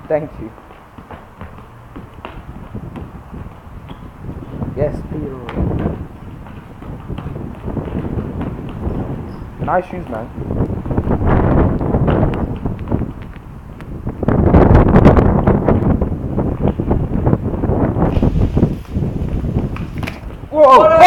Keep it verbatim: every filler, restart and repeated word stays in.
Thank you. Yes, Peter. Nice shoes, man. Whoa!